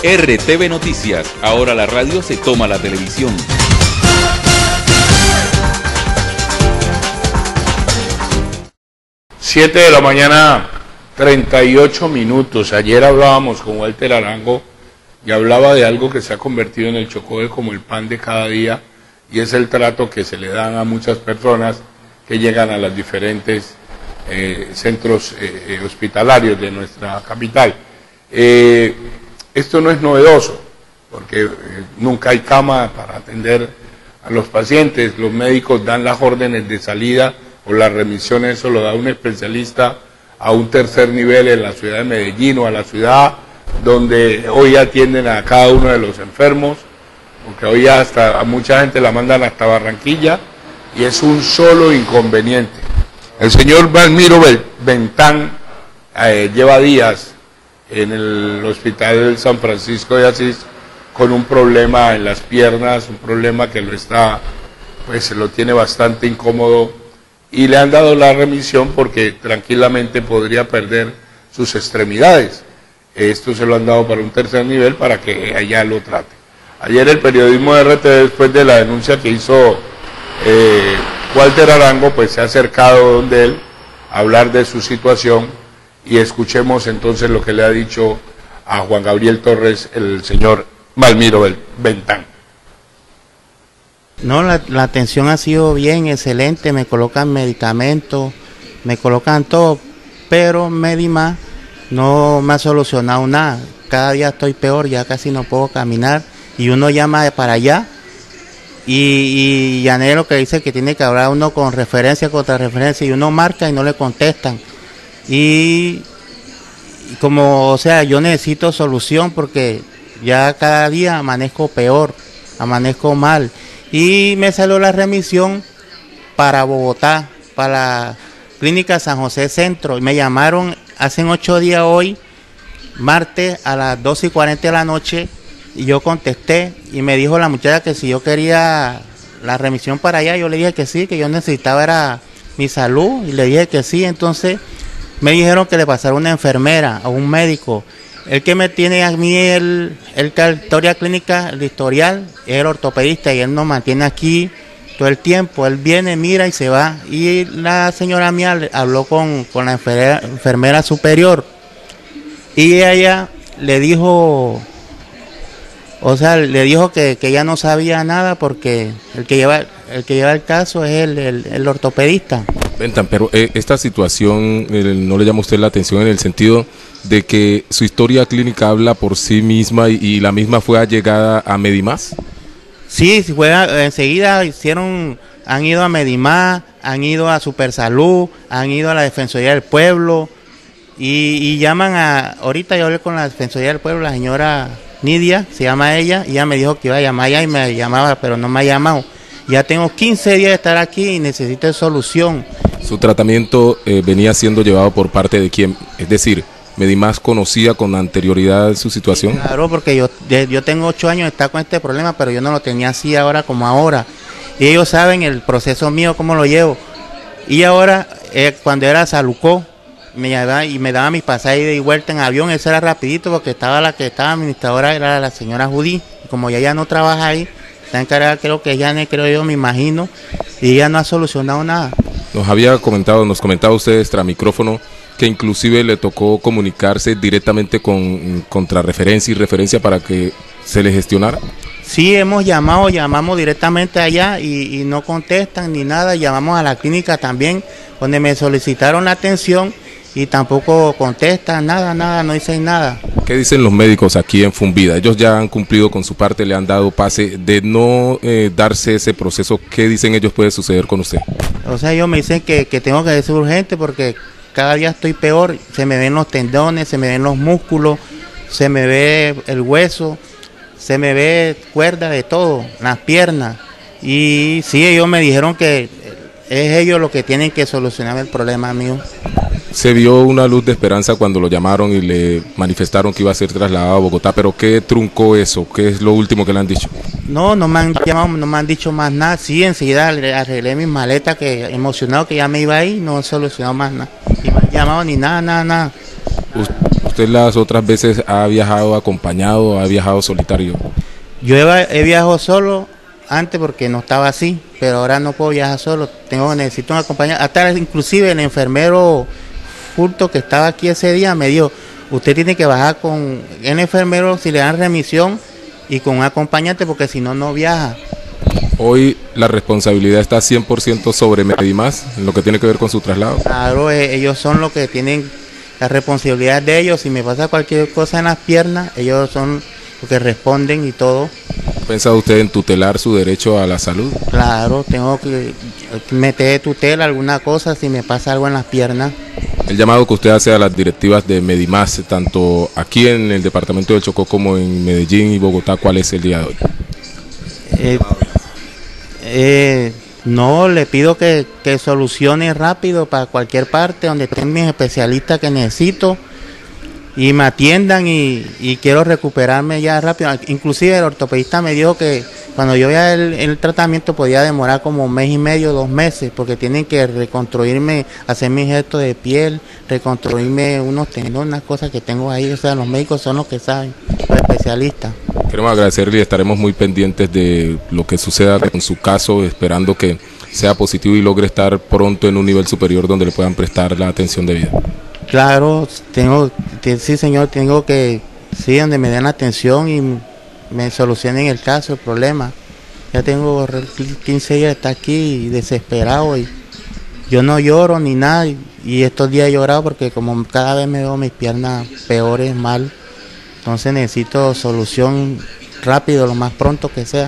RTV Noticias, ahora la radio se toma la televisión. Siete de la mañana, 38 minutos. Ayer hablábamos con Walter Arango y hablaba de algo que se ha convertido en el Chocó como el pan de cada día, y es el trato que se le dan a muchas personas que llegan a los diferentes centros hospitalarios de nuestra capital. Esto no es novedoso, porque nunca hay cama para atender a los pacientes. Los médicos dan las órdenes de salida o las remisiones, eso lo da un especialista a un tercer nivel en la ciudad de Medellín o a la ciudad donde hoy atienden a cada uno de los enfermos, porque hoy hasta a mucha gente la mandan hasta Barranquilla, y es un solo inconveniente. El señor Valmiro Bentán lleva días en el hospital San Francisco de Asís con un problema en las piernas, un problema que se lo tiene bastante incómodo, y le han dado la remisión porque tranquilamente podría perder sus extremidades. Esto se lo han dado para un tercer nivel para que allá lo trate. Ayer el periodismo de RTV, después de la denuncia que hizo Walter Arango, pues se ha acercado donde él a hablar de su situación, y escuchemos entonces lo que le ha dicho a Juan Gabriel Torres el señor Valmiro Bentán. No, la atención ha sido bien, excelente, me colocan medicamentos, me colocan todo, pero Medimás no me ha solucionado nada. Cada día estoy peor, ya casi no puedo caminar, y uno llama para allá y Llanero que dice que tiene que hablar uno con referencia, contra referencia, y uno marca y no le contestan. Y como, o sea, yo necesito solución porque ya cada día amanezco peor, amanezco mal. Y me salió la remisión para Bogotá, para la Clínica San José Centro. Y me llamaron hace 8 días hoy, martes a las 12:40 de la noche, y yo contesté y me dijo la muchacha que si yo quería la remisión para allá. Yo le dije que sí, que yo necesitaba era mi salud, y le dije que sí. Entonces me dijeron que le pasara una enfermera a un médico. El que me tiene a mí el historia clínica, el historial, es el ortopedista, y él nos mantiene aquí todo el tiempo. Él viene, mira y se va. Y la señora mía habló con la enfermera superior, y ella le dijo, o sea, le dijo que ella no sabía nada porque el que lleva el caso es el ortopedista. Bentán, pero esta situación no le llama a usted la atención en el sentido de que su historia clínica habla por sí misma y la misma fue allegada a Medimás. Sí, enseguida han ido a Medimás, han ido a Supersalud, han ido a la Defensoría del Pueblo, y llaman ahorita yo hablé con la Defensoría del Pueblo, la señora Nidia, se llama ella, y ella me dijo que iba a llamar allá y me llamaba, pero no me ha llamado. Ya tengo 15 días de estar aquí y necesito solución. ¿Su tratamiento venía siendo llevado por parte de quién? Es decir, ¿Medimás conocía con anterioridad su situación? Claro, porque yo tengo 8 años de estar con este problema, pero yo no lo tenía así ahora como ahora. Y ellos saben el proceso mío, cómo lo llevo. Y ahora, cuando era Salucó, me daba mis pasajes de ida y vuelta en avión. Eso era rapidito, porque la que estaba administradora era la señora Judy. Y como ella no trabaja ahí, está encargada, creo que creo yo, me imagino, y ella no ha solucionado nada. Nos comentaba usted extra micrófono que inclusive le tocó comunicarse directamente con contrarreferencia y referencia para que se le gestionara. Sí, llamamos directamente allá y no contestan ni nada. Llamamos a la clínica también, donde me solicitaron la atención, y tampoco contestan, nada, no dicen nada. ¿Qué dicen los médicos aquí en Fumbida? Ellos ya han cumplido con su parte, le han dado pase. De no darse ese proceso, ¿qué dicen ellos puede suceder con usted? O sea, ellos me dicen que tengo que ser urgente porque cada día estoy peor. Se me ven los tendones, se me ven los músculos, se me ve el hueso, se me ve cuerda de todo, las piernas. Y sí, ellos me dijeron que es ellos los que tienen que solucionar el problema mío. Se vio una luz de esperanza cuando lo llamaron y le manifestaron que iba a ser trasladado a Bogotá, pero ¿qué truncó eso? ¿Qué es lo último que le han dicho? No me han llamado, no me han dicho más nada. Sí, enseguida arreglé mis maletas, que emocionado que ya me iba ahí, no he solucionado más nada. Ni me han llamado ni nada. ¿Usted las otras veces ha viajado acompañado o ha viajado solitario? Yo he viajado solo antes porque no estaba así, pero ahora no puedo viajar solo, necesito un acompañante. Hasta inclusive el enfermero Furto que estaba aquí ese día me dijo, usted tiene que bajar con el enfermero si le dan remisión y con un acompañante porque si no, no viaja. Hoy la responsabilidad está 100% sobre Medimás en lo que tiene que ver con su traslado. Claro, ellos son los que tienen la responsabilidad de ellos. Si me pasa cualquier cosa en las piernas, ellos son los que responden y todo. ¿Ha pensado usted en tutelar su derecho a la salud? Claro, tengo que meter de tutela alguna cosa si me pasa algo en las piernas. El llamado que usted hace a las directivas de Medimás, tanto aquí en el departamento del Chocó como en Medellín y Bogotá, ¿cuál es el día de hoy? No, le pido que solucione rápido para cualquier parte donde estén mis especialistas que necesito y me atiendan y quiero recuperarme ya rápido. Inclusive el ortopedista me dijo que cuando yo vea el tratamiento podía demorar como 1 mes y medio, 2 meses, porque tienen que reconstruirme, hacer mis gestos de piel, reconstruirme unos tendones, unas cosas que tengo ahí. O sea, los médicos son los que saben, los especialistas. Queremos agradecerle y estaremos muy pendientes de lo que suceda con su caso, esperando que sea positivo y logre estar pronto en un nivel superior donde le puedan prestar la atención debida. Claro, sí señor, tengo que, sí, donde me den atención y me solucionen el caso, el problema. Ya tengo 15 días de estar aquí desesperado y yo no lloro ni nada y estos días he llorado porque como cada vez me veo mis piernas peores, mal. Entonces necesito solución rápido, lo más pronto que sea.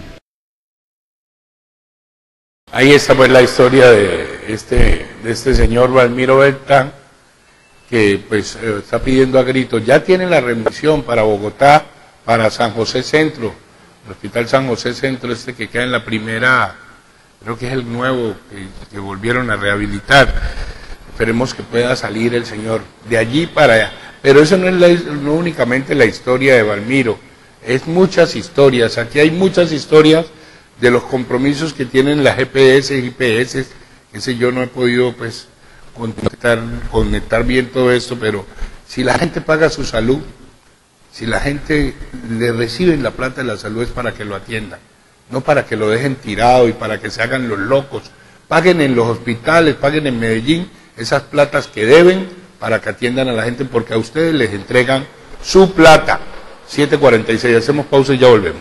Ahí está pues la historia de este señor Valmiro Beltrán, que pues está pidiendo a gritos. Ya tiene la remisión para Bogotá, para San José Centro, el Hospital San José Centro, que queda en la primera, creo que es el nuevo que volvieron a rehabilitar. Esperemos que pueda salir el señor de allí para allá. Pero eso no es no únicamente la historia de Valmiro, es muchas historias. Aquí hay muchas historias de los compromisos que tienen las GPS, IPS, ese yo no he podido pues conectar bien todo esto, pero si la gente paga su salud, si la gente le recibe la plata de la salud es para que lo atiendan, no para que lo dejen tirado y para que se hagan los locos. Paguen en los hospitales, paguen en Medellín esas platas que deben para que atiendan a la gente, porque a ustedes les entregan su plata. 7:46, hacemos pausa y ya volvemos.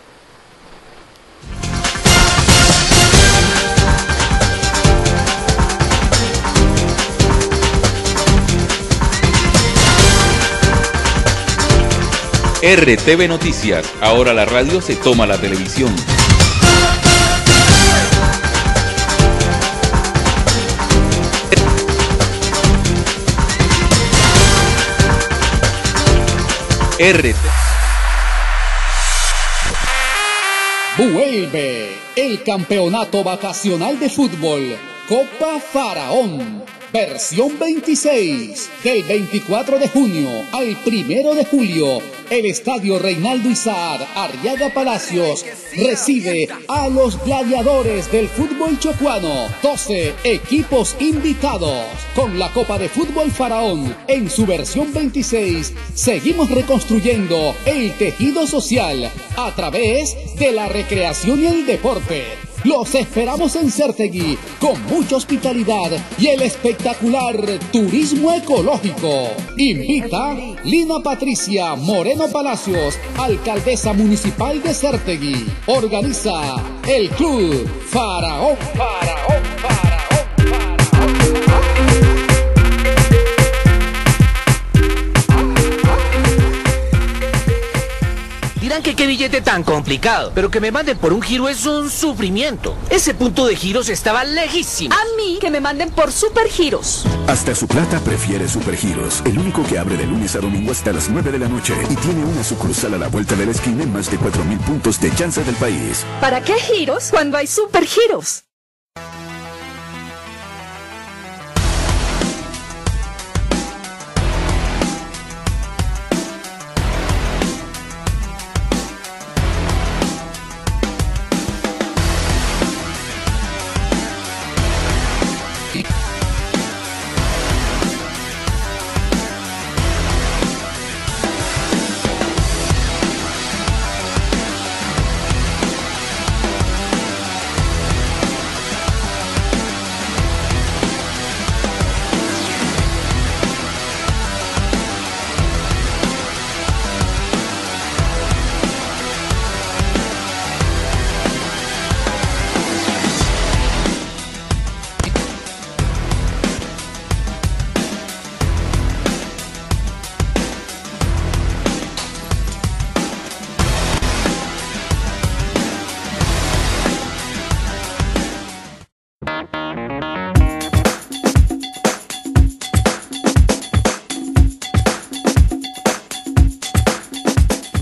RTV Noticias, ahora la radio se toma la televisión. Vuelve el campeonato vacacional de fútbol Copa Faraón, versión 26, del 24 de junio al 1 de julio. El Estadio Reinaldo Izar Arriaga Palacios recibe a los gladiadores del fútbol chocuano. 12 equipos invitados. Con la Copa de Fútbol Faraón en su versión 26, seguimos reconstruyendo el tejido social a través de la recreación y el deporte. Los esperamos en Certegui con mucha hospitalidad y el espectacular turismo ecológico. Invita Lina Patricia Moreno Palacios, alcaldesa municipal de Certegui. Organiza el Club Faraón. Dirán que qué billete tan complicado, pero que me manden por un giro es un sufrimiento. Ese punto de giros estaba lejísimo. A mí que me manden por Supergiros. Hasta su plata prefiere Supergiros, el único que abre de lunes a domingo hasta las 9 de la noche y tiene una sucursal a la vuelta de la esquina en más de 4.000 puntos de chance del país. ¿Para qué giros cuando hay Supergiros?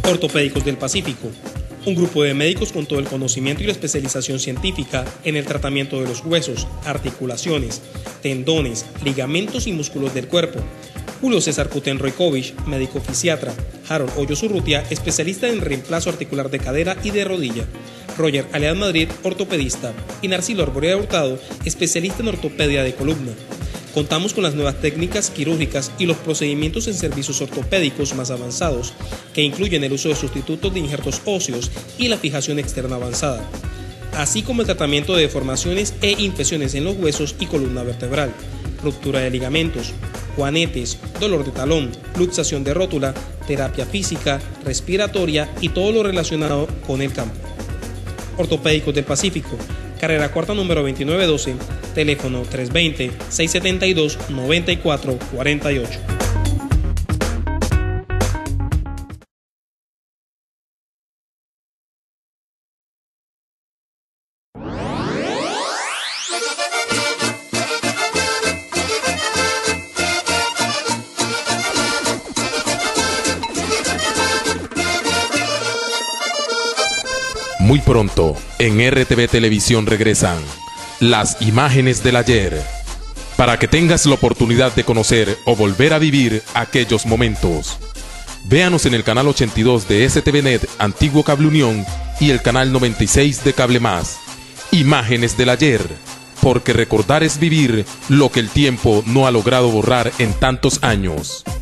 Ortopédicos del Pacífico, un grupo de médicos con todo el conocimiento y la especialización científica en el tratamiento de los huesos, articulaciones, tendones, ligamentos y músculos del cuerpo. Julio César Kutenroikovich, médico fisiatra. Harold Hoyos Urrutia, especialista en reemplazo articular de cadera y de rodilla. Roger Alead Madrid, ortopedista. Y Narcilo Arborea Hurtado, especialista en ortopedia de columna. Contamos con las nuevas técnicas quirúrgicas y los procedimientos en servicios ortopédicos más avanzados, que incluyen el uso de sustitutos de injertos óseos y la fijación externa avanzada, así como el tratamiento de deformaciones e infecciones en los huesos y columna vertebral, ruptura de ligamentos, juanetes, dolor de talón, luxación de rótula, terapia física, respiratoria y todo lo relacionado con el campo. Ortopédicos del Pacífico, carrera cuarta número 2912, teléfono 320-672-9448. Muy pronto, en RTV Televisión regresan las imágenes del ayer, para que tengas la oportunidad de conocer o volver a vivir aquellos momentos. Véanos en el canal 82 de STVnet, Antiguo Cable Unión, y el canal 96 de Cable Más. Imágenes del ayer, porque recordar es vivir lo que el tiempo no ha logrado borrar en tantos años.